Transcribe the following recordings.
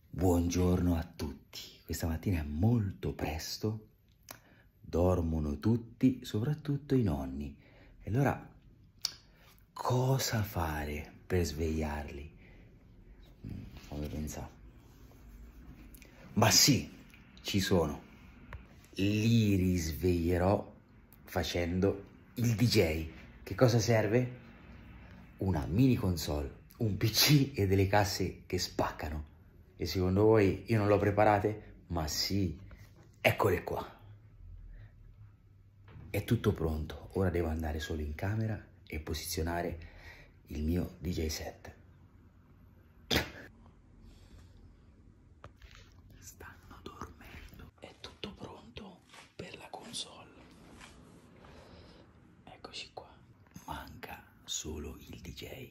Buongiorno a tutti. Questa mattina è molto presto, dormono tutti, soprattutto i nonni. E allora, cosa fare per svegliarli? Fammi pensare. Ma sì, ci sono. Li risveglierò facendo il DJ. Che cosa serve? Una mini console, un PC e delle casse che spaccano. E secondo voi io non l'ho preparate? Ma sì, eccole qua. È tutto pronto, ora devo andare solo in camera e posizionare il mio DJ set. Stanno dormendo. È tutto pronto per la console. Eccoci qua. Manca solo il DJ.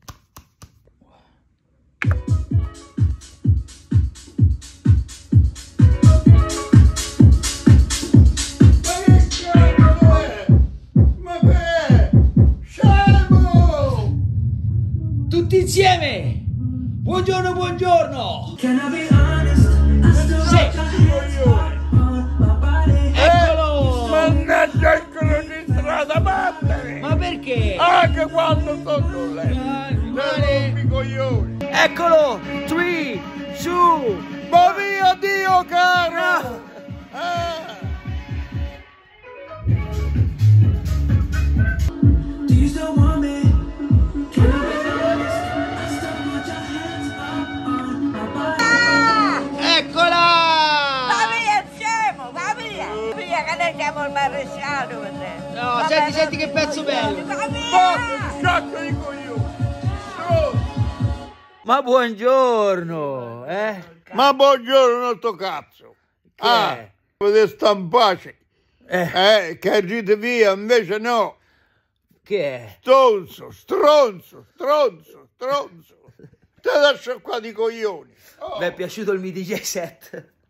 Tutti insieme! Buongiorno, buongiorno! Sì. Eccolo! Mannaggia il culo di strada, vattene! Ma perché? Anche quando sto con lei! Non coglioni! Eccolo! 3, 2, Ma mio Dio caro! eccola! Va via, scemo, va via! Via che noi siamo il maresciallo per te! No, Va senti, bene, senti che pezzo bello! Va Basta, via! scacco di coglioni! Stronzo. Ma buongiorno, Ma buongiorno sto cazzo! Che è? Potete stampare! Che agite via, invece no! Che è? Stronzo, stronzo, stronzo, stronzo! Te lascio qua di coglioni! Vi è piaciuto il mio DJ set?